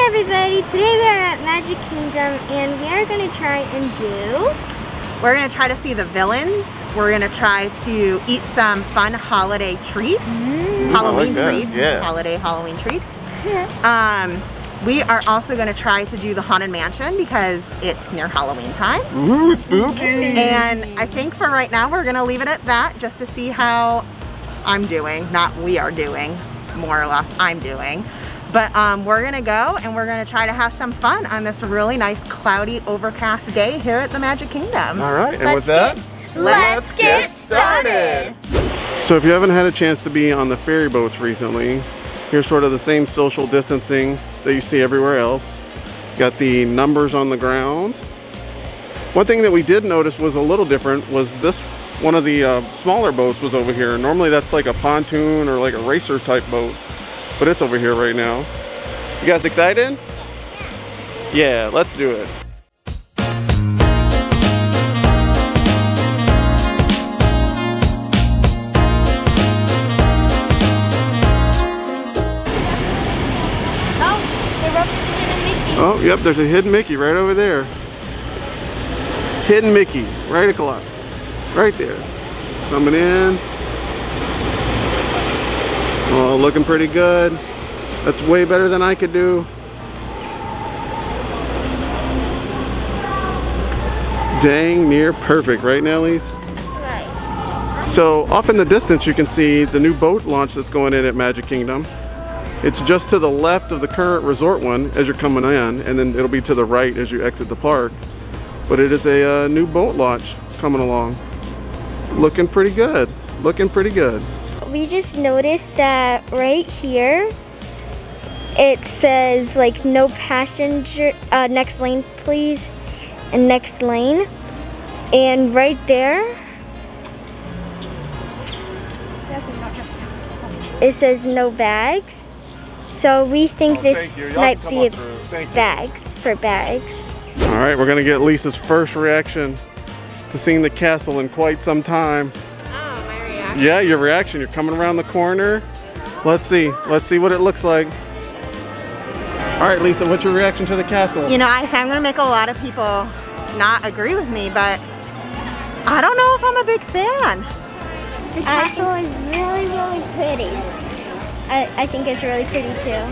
Hi everybody, today we are at Magic Kingdom and we are going to try and we're going to try to see the villains. We're going to try to eat some fun holiday treats. Halloween treats. Yeah. Halloween treats. Yeah. We are also going to try to do the Haunted Mansion because it's near Halloween time. Ooh, spooky! And I think for right now we're going to leave it at that just to see how I'm doing. Not we are doing, more or less I'm doing. But we're gonna go and we're gonna try to have some fun on this really nice cloudy overcast day here at the Magic Kingdom. All right, and with that, let's get started. So if you haven't had a chance to be on the ferry boats recently, here's sort of the same social distancing that you see everywhere else. Got the numbers on the ground. One thing that we did notice was a little different was this one of the smaller boats was over here. Normally that's like a pontoon or like a racer type boat. But it's over here right now. You guys excited? Yeah, let's do it. Oh, yep, there's a hidden Mickey right over there. Hidden Mickey, right o'clock. Right there. Coming in. Oh, looking pretty good. That's way better than I could do. Dang near perfect, right, Nellies? Right. So off in the distance you can see the new boat launch that's going in at Magic Kingdom. It's just to the left of the current resort one as you're coming in, and then it'll be to the right as you exit the park. But it is a new boat launch coming along. Looking pretty good. Looking pretty good. We just noticed that right here it says like no passenger, next lane please, and next lane, and right there it says no bags, so we think this might be bags for bags. All right, we're gonna get Lisa's first reaction to seeing the castle in quite some time. Yeah, your reaction. You're coming around the corner. Let's see what it looks like. All right, Lisa, what's your reaction to the castle? You know, I think I'm gonna make a lot of people not agree with me, but I don't know if I'm a big fan. The castle is really, really pretty. I think it's really pretty too.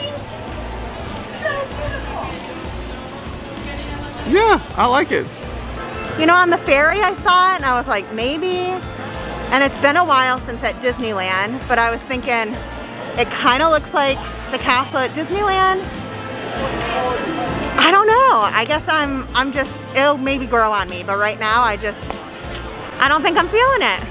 Yeah, I like it. You know, on the ferry I saw it and I was like, maybe. And it's been a while since at Disneyland, but I was thinking it kind of looks like the castle at Disneyland. I don't know. I guess I'm just, it'll maybe grow on me, but right now I don't think I'm feeling it.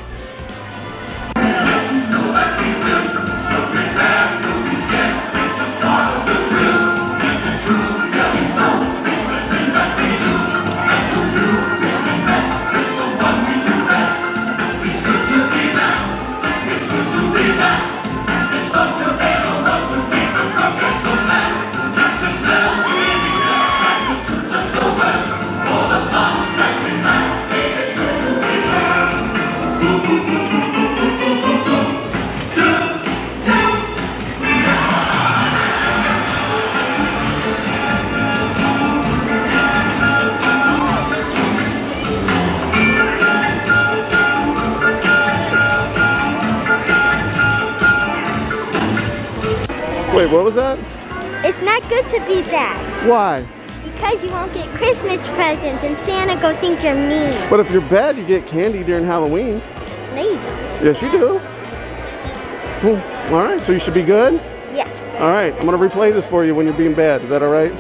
Wait, what was that? It's not good to be bad. Why? Because you won't get Christmas presents and Santa go think you're mean. But if you're bad, you get candy during Halloween. No, you don't. Yes, you do. All right, so you should be good? Yeah. All right, I'm gonna replay this for you when you're being bad. Is that all right?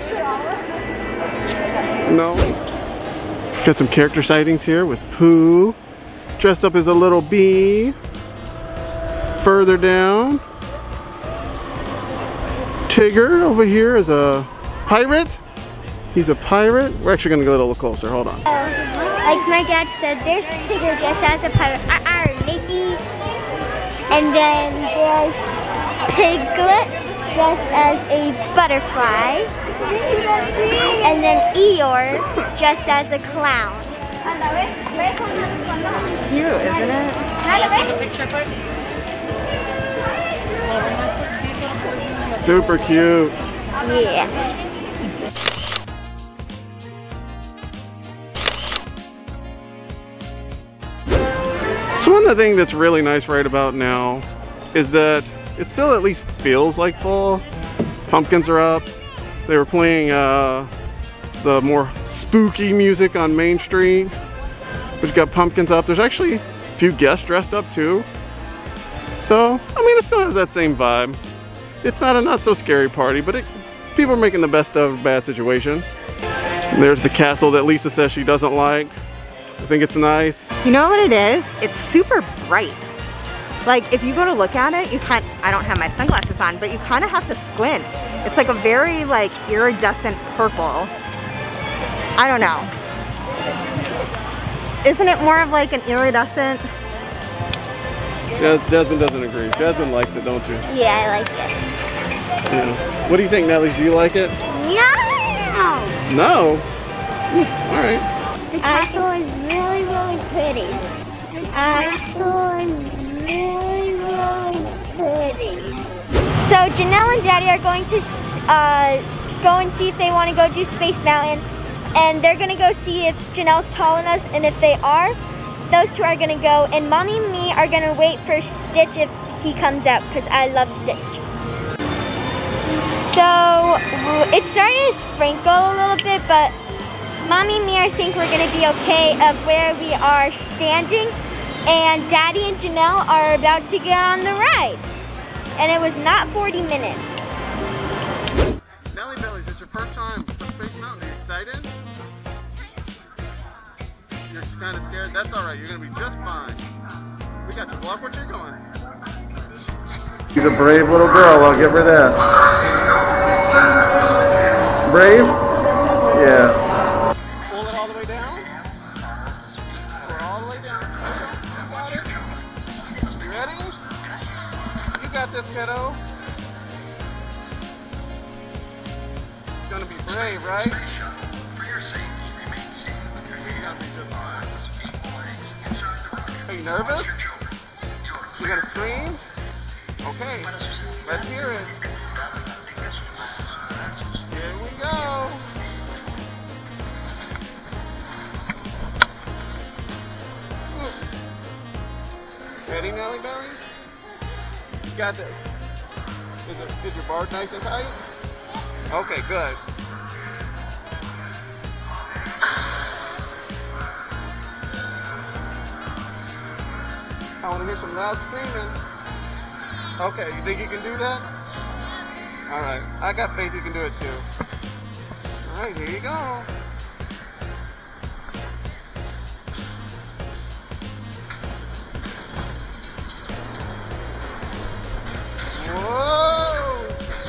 No. Got some character sightings here with Pooh, dressed up as a little bee. Further down, Tigger over here is a pirate. He's a pirate. We're actually gonna go a little closer. Hold on. Like my dad said, there's Tigger dressed as a pirate. Matey. And then there's Piglet dressed as a butterfly. And then Eeyore dressed as a clown. Cute, isn't it? Super cute. Yeah. So one of the things that's really nice right about now is that it still at least feels like fall. Pumpkins are up. They were playing the more spooky music on Main Street, which got pumpkins up. There's actually a few guests dressed up too. So, I mean, it still has that same vibe. It's not a not so scary party, but people are making the best of a bad situation. And there's the castle that Lisa says she doesn't like. I think it's nice. You know what it is? It's super bright. Like, if you go to look at it, you can't, I don't have my sunglasses on, but you kind of have to squint. It's like a very, like, iridescent purple. I don't know. Isn't it more of like an iridescent? Jasmine doesn't agree. Jasmine likes it, don't you? Yeah, I like it. Yeah. What do you think, Natalie? Do you like it? No! No? All right. The castle is really, really pretty. The castle is really, really pretty. So Janelle and Daddy are going to go and see if they want to go do Space Mountain. And they're going to go see if Janelle's taller than us. And if they are, those two are going to go. And Mommy and me are going to wait for Stitch if he comes out, because I love Stitch. So it started to sprinkle a little bit, but Mommy and me, I think we're going to be okay of where we are standing. And Daddy and Janelle are about to get on the ride. And it was not 40 minutes. Nelly Bellies, it's your first time to Space Mountain. Are you excited? You're kind of scared? That's alright, you're going to be just fine. We got you. Walk where you're going. She's a brave little girl, I'll give her that. Brave? Yeah. Pull it all the way down. Pull it all the way down. You got it? You ready? You got this, kiddo. It's gonna be brave, right? Are you nervous? You gonna scream? Okay, let's hear it. Here we go. Ready, Nelly Bellies? You got this. Is your bar nice and tight? Okay, good. I want to hear some loud screaming. Okay, you think you can do that? Alright, I got faith you can do it too. Alright, here you go. Whoa!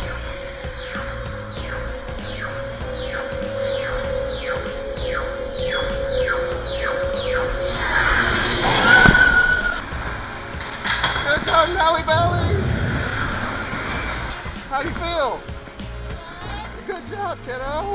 Good job, Nelly Belly! How do you feel? Good job, kiddo!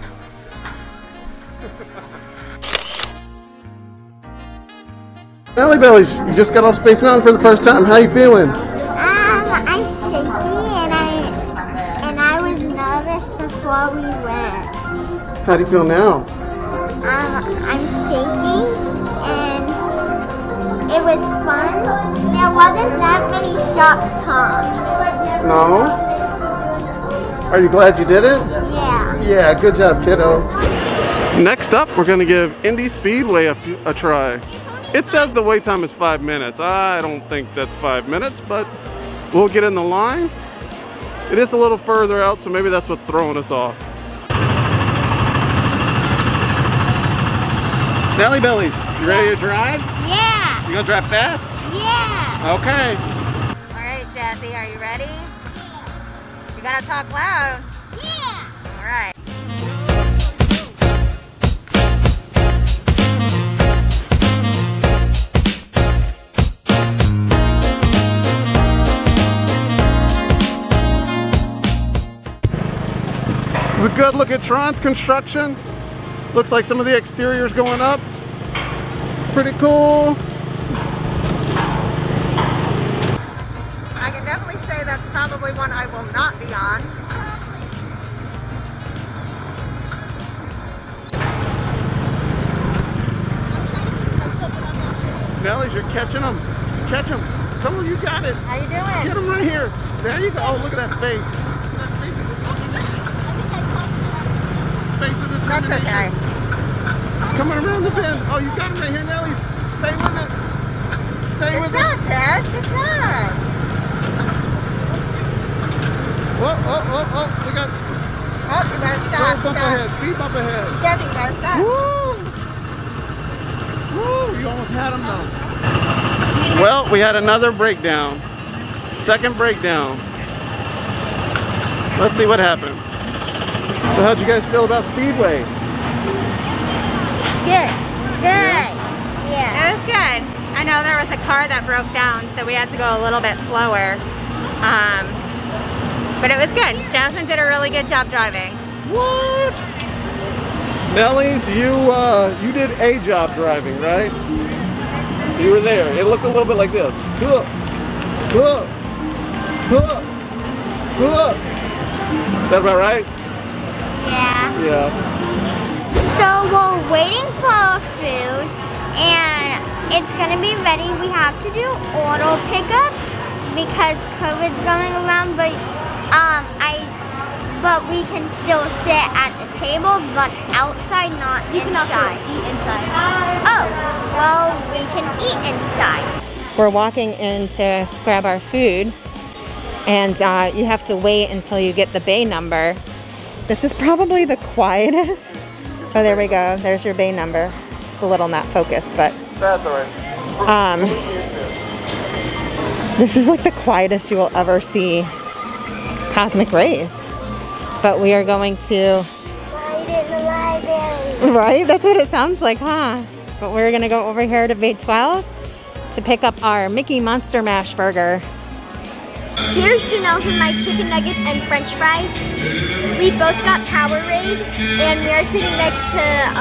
Nelly Bellies, you just got off Space Mountain for the first time. How you feeling? I'm shaky and I was nervous before we went. How do you feel now? I'm shaky and it was fun. There wasn't that many sharp tongues. No? Are you glad you did it? Yeah. Yeah, good job, kiddo. Next up, we're going to give Indy Speedway a try. It says the wait time is 5 minutes. I don't think that's 5 minutes, but we'll get in the line. It is a little further out, so maybe that's what's throwing us off. Nelly Bellies, you ready to drive? Yeah. You gonna drive fast? Yeah. Okay. All right, Jazzy, are you ready? You gotta talk loud. Yeah. All right. It's a good look at Tron's construction. Looks like some of the exterior's going up. Pretty cool. I can definitely say that's probably one I will not be on. Nellies, you're catching them. Catch them. Come on, you got it. How you doing? Get them right here. There you go. Oh, look at that face. Face of determination. That's okay. Coming around the bend. Oh, you got it right here, Nellies. Stay with it. Stay with it. Cash. Good job. Oh, oh, oh, oh. We got Oh, you gotta little stop. bump ahead. Speed bump ahead. Debbie, you gotta stop. Woo! Woo! You almost had him though. Well, we had another breakdown. Second breakdown. Let's see what happened. So how'd you guys feel about Speedway? Good. Good. Yeah. It was good. I know there was a car that broke down, so we had to go a little bit slower. But it was good. Jasmine did a really good job driving. What? Nellies, you did a job driving, right? You were there. It looked a little bit like this. Is that about right? Yeah. Yeah. So we're waiting for our food and it's gonna be ready. We have to do auto pickup because COVID's going around, but we can still sit at the table, but outside, not inside. You can also eat inside. Oh, well, we can eat inside. We're walking in to grab our food, and you have to wait until you get the bay number. This is probably the quietest. Oh, there we go. There's your bay number. It's a little not focused, but That's all right. this is like the quietest you will ever see cosmic rays. But we are going to... Right in the library. Right? That's what it sounds like, huh? But we're gonna go over here to Bay 12 to pick up our Mickey Monster Mash Burger. Here's Janelle's and my chicken nuggets and french fries. We both got Powerade and we are sitting next to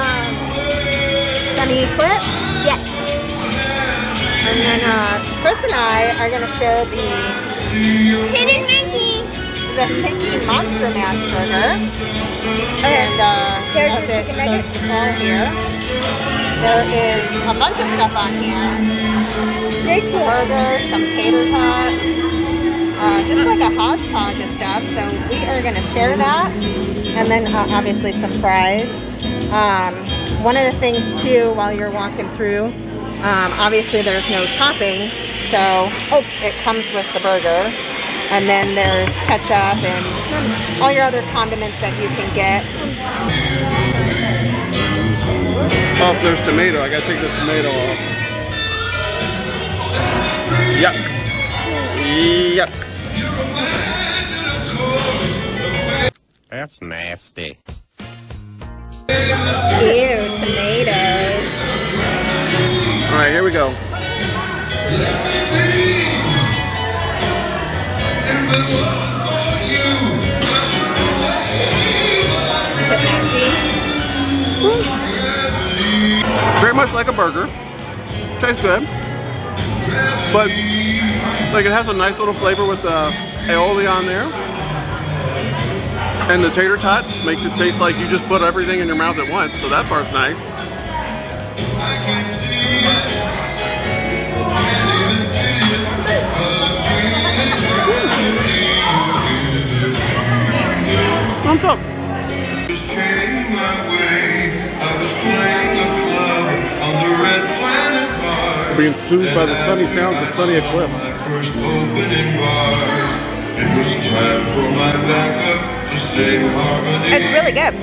Sunny Eclipse. yes. And then Chris and I are gonna share the Hidden Mickey. Mickey Monster Mash Burger. And Here's as the it chicken starts to fall here, there is a bunch of stuff on here. Very cool. Burger, some tater tots, just like a hodgepodge of stuff. So we are gonna share that. And then obviously some fries. One of the things too, while you're walking through, obviously there's no toppings, so it comes with the burger. And then there's ketchup and all your other condiments that you can get. Oh, there's tomato. I gotta take the tomato off. Yuck. Yuck. That's nasty. Ew, tomatoes. All right, here we go. Is it messy? Very much like a burger. Tastes good. But like it has a nice little flavor with the aioli on there. And the tater tots makes it taste like you just put everything in your mouth at once. So that part's nice. Thumbs up. Being soothed by the sunny sounds of Sunny Eclipse. It's really good.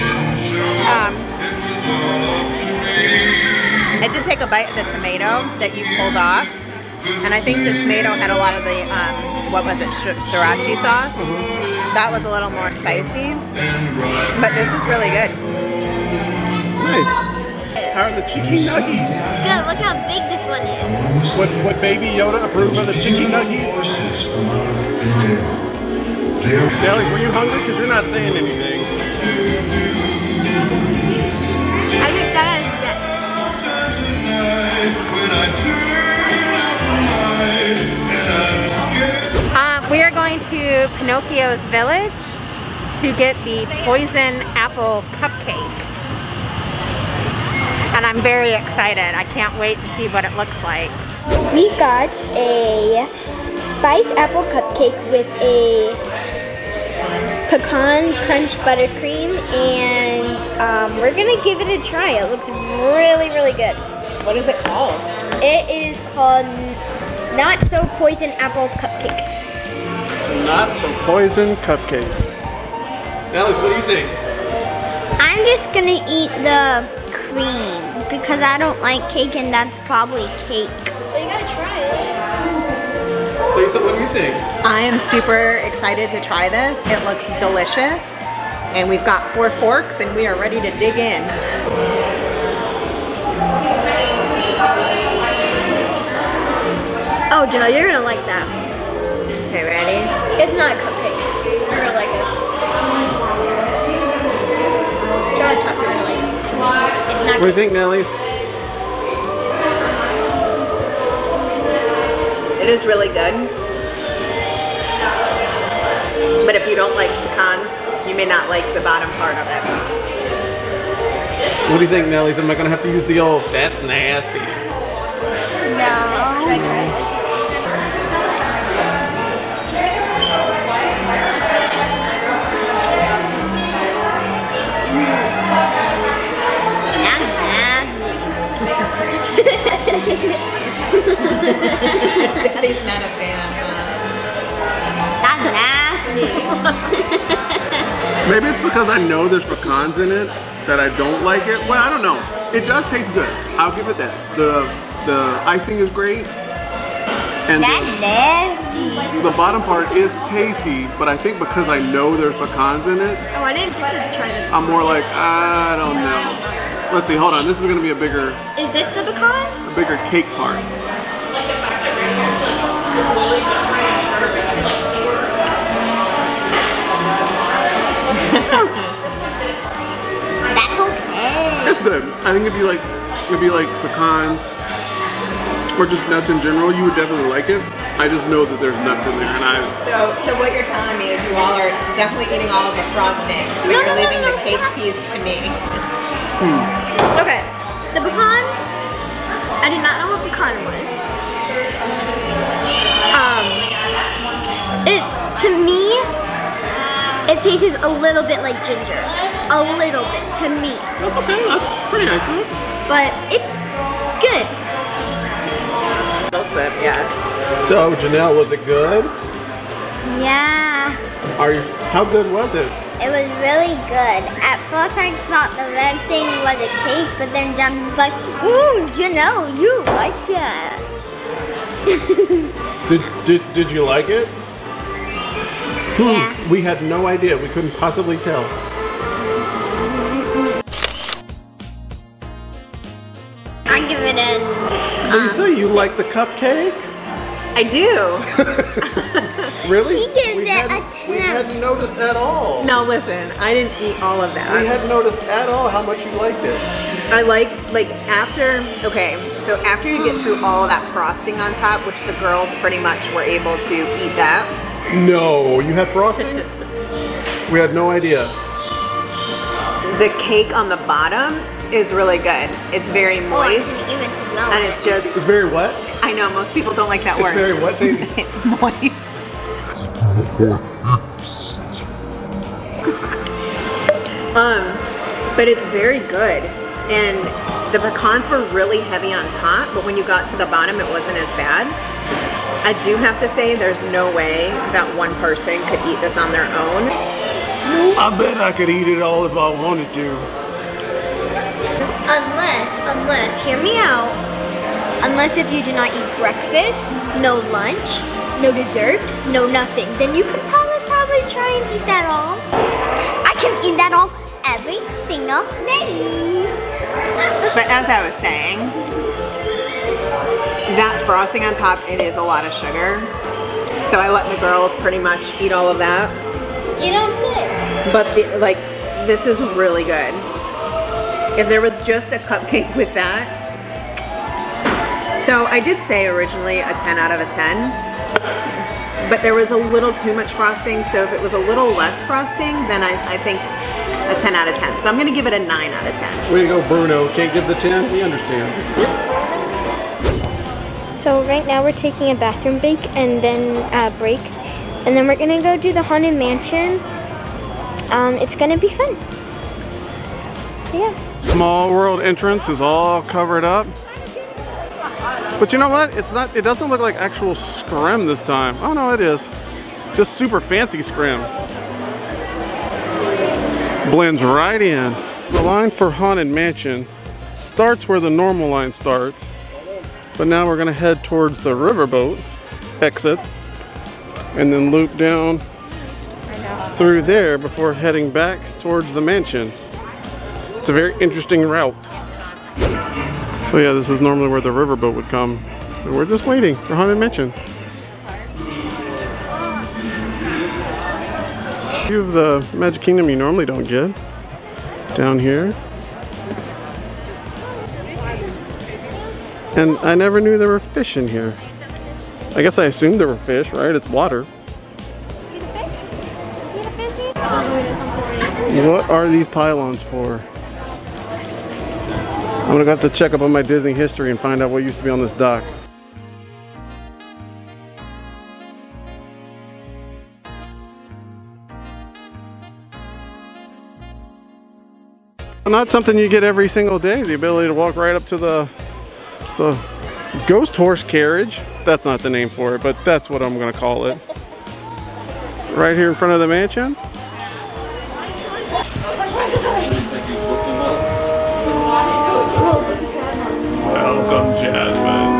I did take a bite of the tomato that you pulled off, and I think the tomato had a lot of the, what was it, sriracha sauce? That was a little more spicy, but this is really good. Nice. How are the chicken nuggies? Good, look how big this one is. What Baby Yoda approved of the chicken nuggies? Alex, were you hungry? Because you're not saying anything. I think that is good. We are going to Pinocchio's Village to get the poison apple cupcake. And I'm very excited. I can't wait to see what it looks like. We got a spiced apple cupcake with a pecan crunch buttercream, and we're gonna give it a try. It looks really, really good. What is it called? It is called Not So Poison Apple Cupcake. Not So Poison Cupcake. Alice, what do you think? I'm just gonna eat the cream because I don't like cake, and that's probably cake. Well, you gotta try it. Lisa, what do you think? I am super excited to try this. It looks delicious. And we've got 4 forks and we are ready to dig in. Oh, Janelle, you're gonna like that. Okay, ready? It's not a cupcake. You're gonna like it. Try the top, you're gonna like it. It's not What do you think, Nellie? It is really good. But if you don't like pecans, you may not like the bottom part of it. What do you think, Nellie? Am I gonna have to use the old, that's nasty? No. Daddy's not a fan. That's nasty. Maybe it's because I know there's pecans in it that I don't like it. Well, I don't know. It does taste good. I'll give it that. The icing is great. And That's nasty. the bottom part is tasty, but I think because I know there's pecans in it, Oh, I didn't get to try this. I'm more like, I don't know. Let's see, hold on. This is gonna be a bigger Is this the pecan? cake part. That's okay. It's good. I think if you like pecans or just nuts in general, you would definitely like it. I just know that there's nuts in there, and So what you're telling me is you all are definitely eating all of the frosting, but you're leaving the cake piece to me. Okay, the pecan, I did not know what pecan was. To me, it tastes a little bit like ginger. A little bit, to me. that's okay. That's pretty accurate. But it's good. Yes. So, Janelle, was it good? Yeah, How good was it? it was really good. At first I thought the red thing was a cake, but then John was like, ooh, Janelle, you like that. Did you like it? Yeah. We had no idea. We couldn't possibly tell. I give it a... Lisa, you like the cupcake? I do. Really? She gives we it hadn't, a We 10. hadn't noticed at all. No, listen, I didn't eat all of We that. hadn't noticed at all how much you liked it. I like after, okay, so after you get through all of that frosting on top, which the girls pretty much were able to eat that. No, you had frosting? We had no idea. The cake on the bottom is really good. It's very Oh, I moist. can even smell And it. it's just, It's very wet. I know most people don't like that It's word. very what, Sadie? It's moist. But it's very good. And the pecans were really heavy on top, but when you got to the bottom, it wasn't as bad. I do have to say there's no way that one person could eat this on their own. I bet I could eat it all if I wanted to. Unless, hear me out. Unless if you do not eat breakfast, no lunch, no dessert, no nothing, then you could probably try and eat that all. I can eat that all every single day. But as I was saying, that frosting on top, it is a lot of sugar. So I let the girls pretty much eat all of that. You don't say. But this is really good. If there was just a cupcake with that. So I did say originally a 10 out of a 10. But there was a little too much frosting. So if it was a little less frosting, then I think a 10 out of 10. So I'm gonna give it a 9 out of 10. Way to go, Bruno. Can't give the 10? We understand. So right now we're taking a bathroom break and then we're gonna go do the Haunted Mansion. It's gonna be fun. So yeah. Small World entrance is all covered up. But you know what? It doesn't look like actual scrim this time. Oh no, it is. Just super fancy scrim. Blends right in. The line for Haunted Mansion starts where the normal line starts. But now we're gonna head towards the riverboat exit and then loop down through there before heading back towards the mansion. It's a very interesting route. So yeah, this is normally where the riverboat would come. And we're just waiting for Haunted Mansion. View of the Magic Kingdom you normally don't get. Down here. And I never knew there were fish in here. I guess I assumed there were fish, right? It's water. What are these pylons for? I'm gonna have to check up on my Disney history and find out what used to be on this dock. Not something you get every single day, the ability to walk right up to the ghost horse carriage. That's not the name for it, but that's what I'm gonna call it. Right here in front of the mansion. Welcome, Jasmine.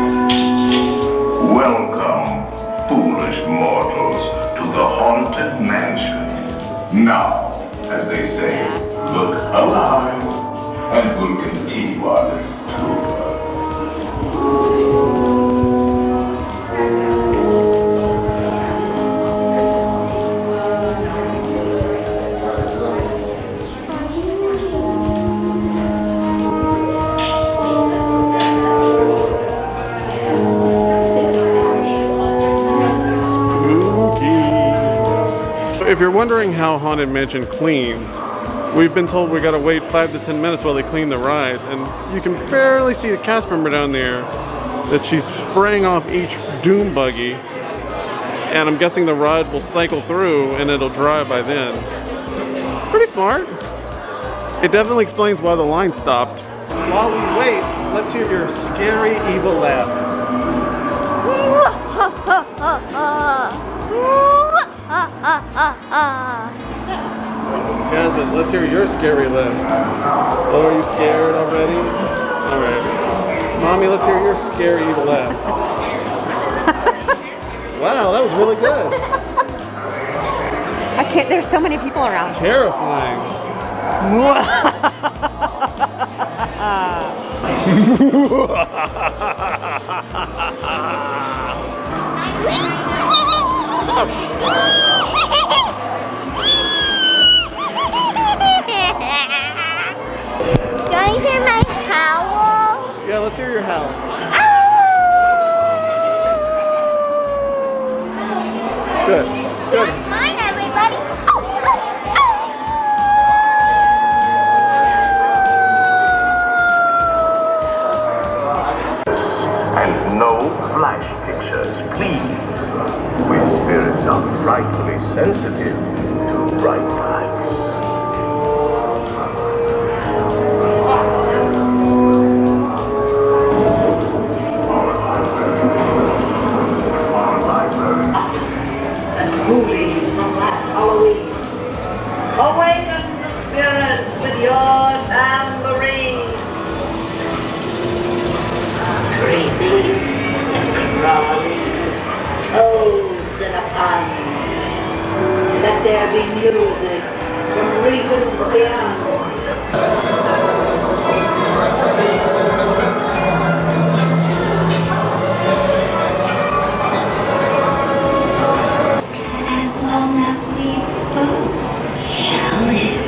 Welcome, foolish mortals, to the Haunted Mansion. Now, as they say, look alive, and we'll continue our little tour. If you're wondering how Haunted Mansion cleans, we've been told we gotta wait 5 to 10 minutes while they clean the rides, and you can barely see the cast member down there that she's spraying off each doom buggy, and I'm guessing the ride will cycle through and it'll dry by then. Pretty smart. It definitely explains why the line stopped. While we wait, let's hear your scary evil laugh. Jasmine, let's hear your scary laugh. Oh, are you scared already? Alright. Mommy, let's hear your scary evil laugh. Wow, that was really good. I can't, there's so many people around. Terrifying. Do you hear my howl? Yeah, let's hear your howl. Good. Good. That's mine, everybody. And no flash pictures, please. We spirits are frightfully sensitive to bright lights. Movies from last Halloween. Awaken the spirits with your tambourine. Creepies, crawlies, toads in a pond. Let there be music from regions beyond. As long as we both shall live.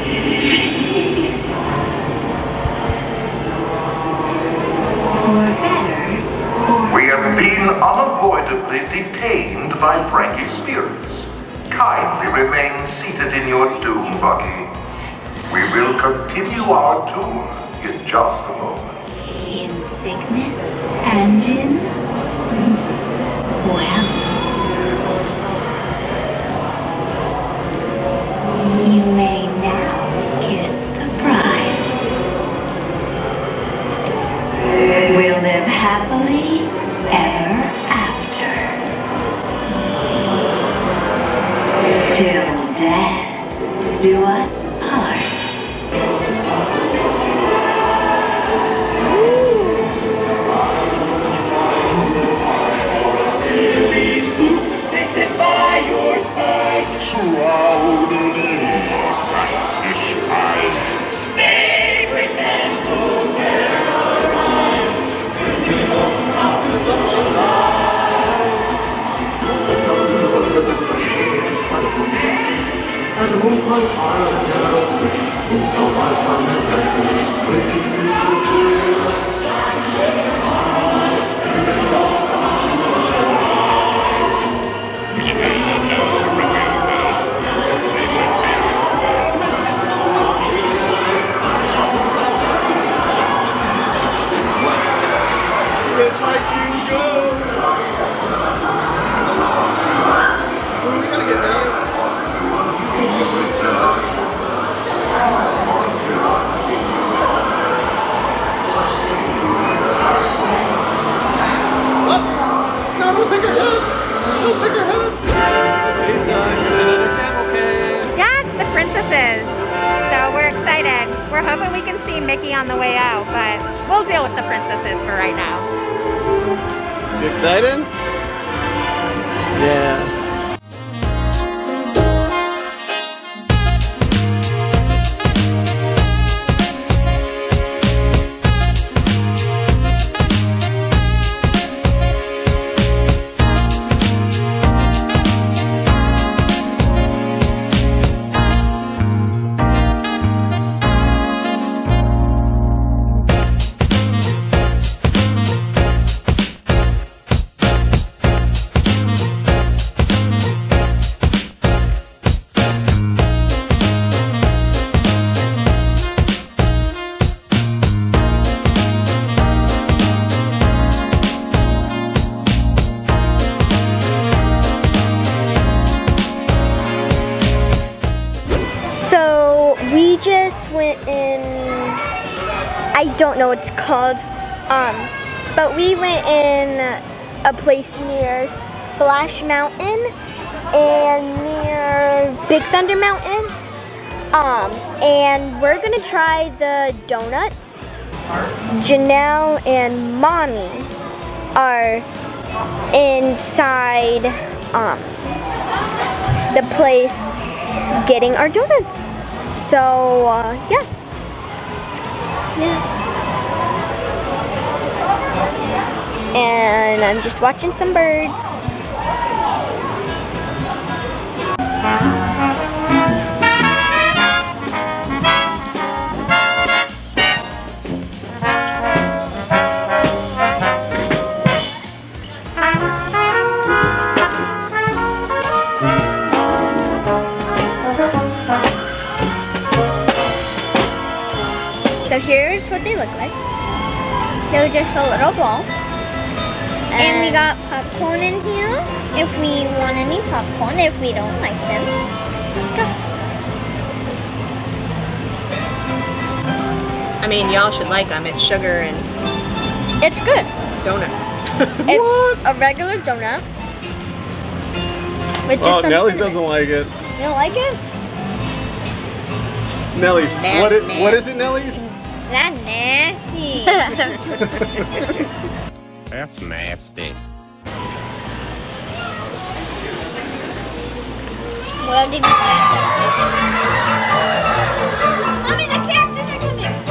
For better or We have been unavoidably detained by pranky spirits. Kindly remain seated in your doom buggy. We We'll continue our tour in just a moment. In sickness and in, well, you may now kiss the bride. We'll live happily ever after. Till death do us part. Shrouded in brightest light, they pretend to terrorize. Not to such a lie. As a moonlight fire the ghetto moves out by permanent refuge, breaking into the clear. Hitchhiking goes! Ooh, we gotta get down. Oh, no, don't take her head! Don't take her head! Lisa, you're in the camel cage! Yeah, it's the princesses. So we're excited. We're hoping we can see Mickey on the way out, but we'll deal with the princesses for right now. You excited? Yeah. We just went in, I don't know what it's called, but we went in a place near Splash Mountain and near Big Thunder Mountain, and we're gonna try the donuts. Janelle and Mommy are inside the place getting our donuts. So, yeah. And I'm just watching some birds. So here's what they look like. They're just a little ball. And we got popcorn in here if we want any popcorn, if we don't like them. Let's go. I mean, y'all should like them. It's sugar and It's good. donuts. It's a regular donut. With just Oh, some Nellie cinnamon. doesn't like it. You don't like it? Nellie's. Nasty. What is it, Nellie's? That's nasty. That's nasty. Well, did you like that? Mommy, the cactus are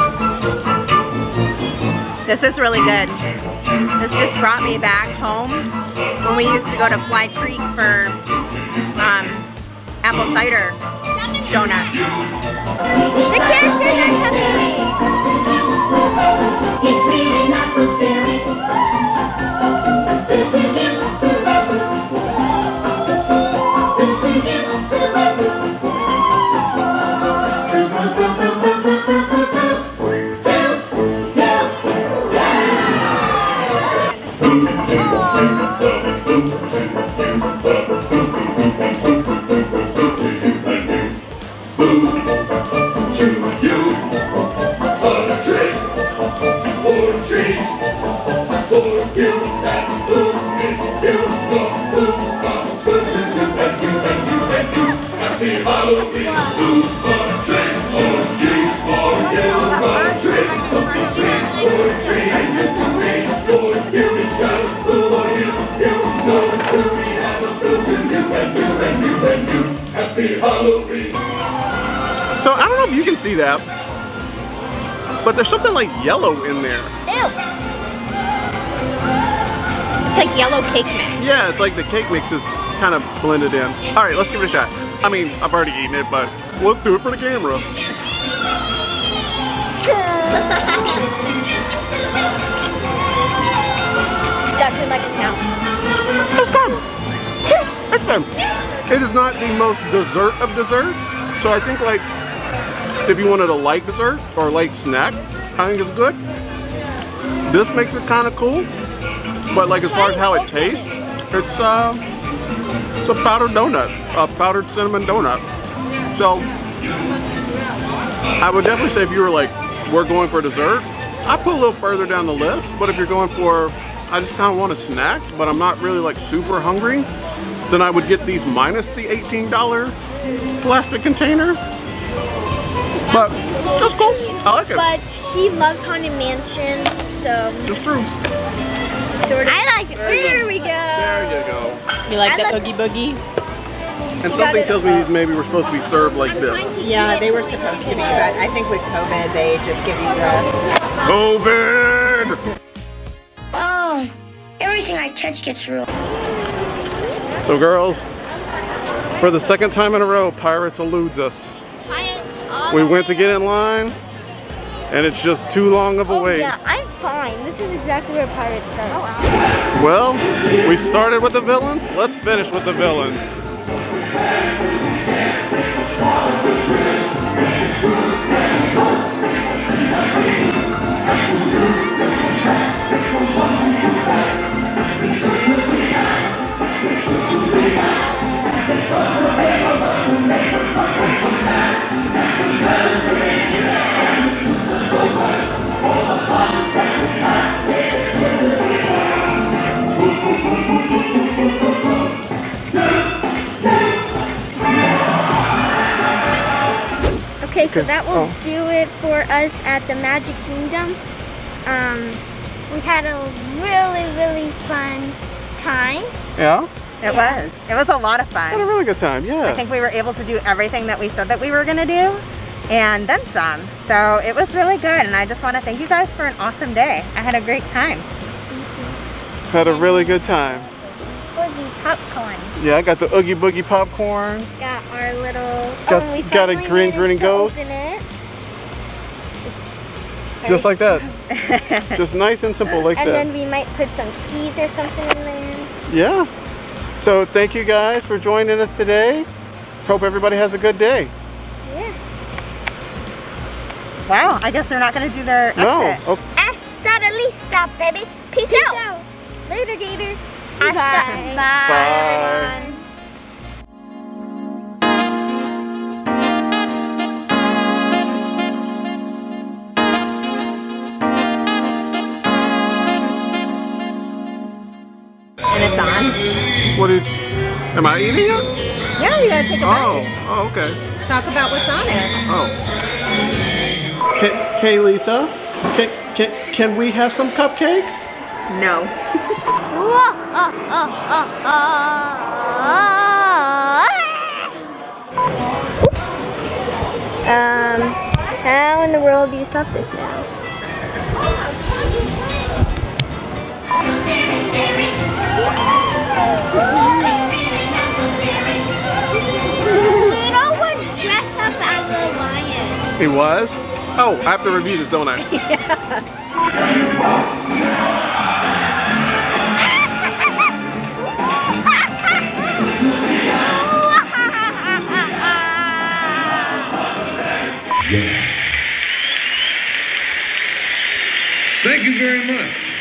coming. This is really good. This just brought me back home when we used to go to Fly Creek for apple cider donuts. The cactus are coming. It's really not so scary. It's you. For the trick, for a treat, for you. That's who it's you. For who comes to you and you and you and you. Happy Halloween. Who for a trick, for a treat, for you. For a trick, something sweet, for a treat. And you to me, for you. It's just who are you? You know it's who we have a blue to you and you and you and you. Happy Halloween. So I don't know if you can see that, but there's something like yellow in there. Ew. It's like yellow cake mix. Yeah, it's like the cake mix is kind of blended in. All right, let's give it a shot. I mean, I've already eaten it, but we'll do it for the camera. That should like a count. It's good. It's good. It is not the most dessert of desserts, so I think like if you wanted a light dessert or a light snack, I think it's good. This makes it kind of cool, but like as far as how it tastes, it's a powdered donut, a powdered cinnamon donut. So I would definitely say if you were like, we're going for dessert, I put a little further down the list. But if you're going for, I just kind of want a snack, but I'm not really like super hungry, then I would get these minus the $18 plastic container. But that's cool. I like it. But he loves Haunted Mansion, so It's true. sort of. I like it. There we go. There you go. You like the Oogie Boogie? And something tells me these maybe were supposed to be served like this. Yeah, they were supposed to be, but I think with COVID, they just give you the... COVID! Oh, everything I touch gets ruined. So girls, for the second time in a row, Pirates eludes us. We went to get in line, and it's just too long of a wait. Yeah, I'm fine. This is exactly where Pirates start. Well, we started with the villains. Let's finish with the villains. Okay, so that will do it for us at the Magic Kingdom. We had a really fun time. Yeah? It was a lot of Had a fun. really good time, yeah. I think we were able to do everything that we said that we were gonna do, and then some. So it was really good, and I just wanna thank you guys for an awesome day. I had a great time. Had a really good time. Boogie popcorn. Yeah, I got the Oogie Boogie popcorn. Got our little. Got- we got a finally green managed grinning to ghost. open it. Just like that. Just nice and simple like And that. then we might put some keys or something in there. Yeah. So thank you guys for joining us today. Hope everybody has a good day. Yeah. Wow, I guess they're not gonna do their No. exit. Oh, Hasta la vista, baby. Peace out. Later, Gator. Bye. Bye. Everyone. And it's on. what did? Am I eating it? Yeah, you gotta take a bite. Oh, okay. Talk about what's on it. Oh. Hey Lisa, can we have some cupcake? No. Oops. How in the world do you stop this now? Lino was dressed up as a lion. He was? Oh, I have to review this, don't I? Thank you very much.